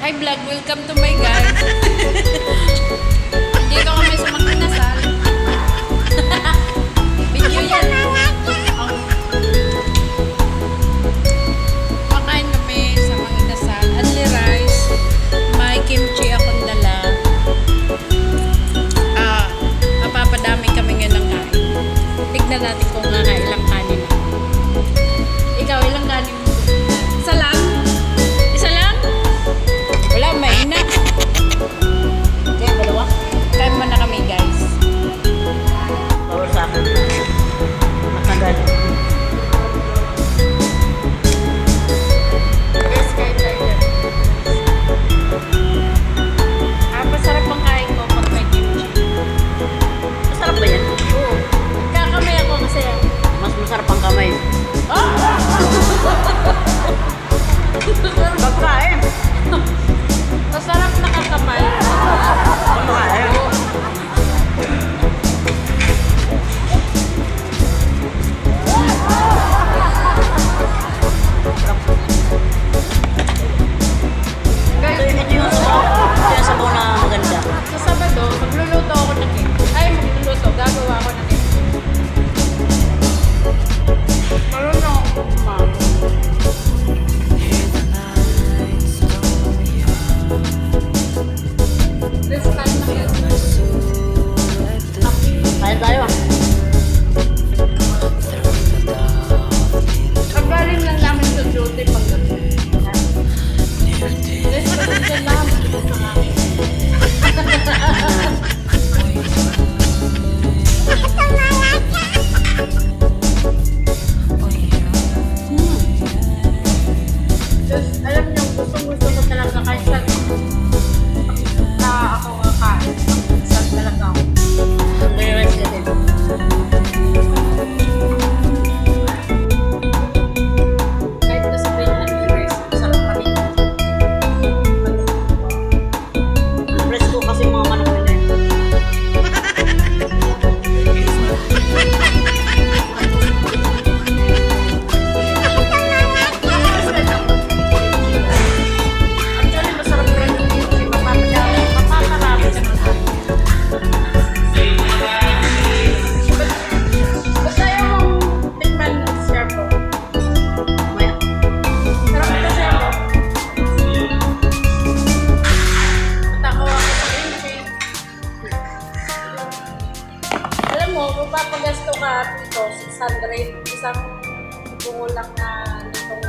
Hi vlog, welcome to my guys. Hindi ko kami sa magkinasal. Video yan. Makain kami sa magkinasal. Only rice. May kimchi akong dala. Mapapadami kami ngayon ng kain. Tignan natin kung ilang kanin. Ikaw, ilang kanin mo? Isa lang? Isa lang? Wala, mahina. Okay, dalawa. Kain mo na kami, guys. Bawal sa akin. Matagal. Yes, kain tayo. Masarap ang kain ko pag may kimchi. Masarap ba yan? Oo. Kakamay ako kasi. Mas masarap ang kamay. Pagkain. Masarap nakakamay. Pagkain. Guys, Ito yung sabaw. Ito yung sabaw na maganda. sa Sabado, magluluto ako ng cake. Ay, magluluto. Gagawa ako ng cake. Marunong ako kumain. This time na yan. Kaya tayo ah. Pagaling lang namin sa duty pagdating. This time na namin sa akin. Just, alam niyo, gusto ko talaga kahit sa ako kakain. Saan talaga ako. May-rest ka din. Kahit na sabihin na nilres, sarap pa rin. Presko kasi mga manok nila eh. Actually, masarap rin yung kimchi. Mapaparami ka ng kain. Basta yung tikman ng share ko. Maya. Sarap ito siya ko. Matakaw ako sa kimchi. Alam mo, kung papagasto ka dito, 600, isang bungo lang na litong